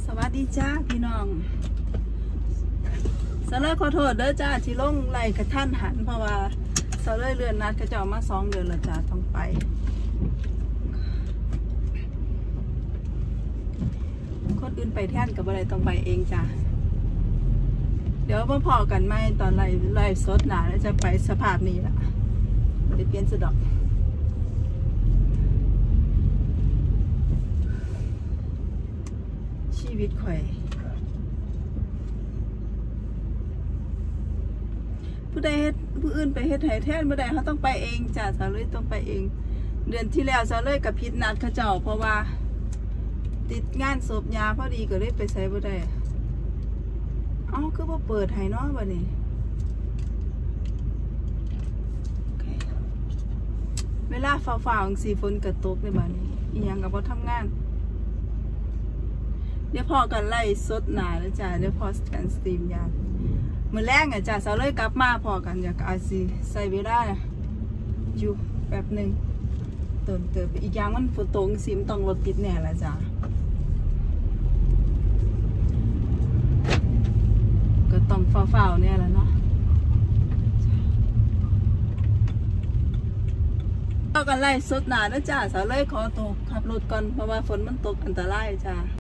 สวัสดีจ้าพี่น้องสาเลยขอโทษเด้อจ้าที่ลงไหลกระท่านหันเพราะว่าสาเลยเลื่อนนัดกระเจ้ามา2 เดือนแล้วจ้าต้องไปคนอื่นไปแท่นกับอะไรต้องไปเองจ้าเดี๋ยวมาพอกันไหมตอนไล่สดหนาแล้วจะไปสภาพนี้ละเดี๋ยวเปลี่ยนสะดอกชีวิตข่อยผู้อื่นไปเฮ็ดไห้แทนไม่ได้เขาต้องไปเองจ้าสาวเลยต้องไปเองเดือนที่แล้วสาวเลยกับพิษนัดเขาเจ้าเพราะว่าติดงานศพยาพอดีก็เลยไปใส่บ่ได้อ๋อคือว่าเปิดไห้เนาะบัดนี้เวลาฝ่าๆสีฝนกระตกในบัดนี้อีหยังกับบ่ทำงานเดี๋ยวพอกันไล่สดหนาแล้วจ้าเดี๋ยวพอกันสตรีมยามือแรกอ่ะจ้าสาวเลยกลับมาพอกันอยากอาซีใส่เวลาอยู่แบบหนึ่งเติมอีกอย่างมันฝนตกซิมต้องรถติดแน่ละจ้าก็ต้องฝ่าเนี่ยแหละเนาะพอกันไล่สดหนาแล้วจ้าสาวเลยขอตัวขับรถก่อนเพราะว่าฝนมันตกอันตรายจ้า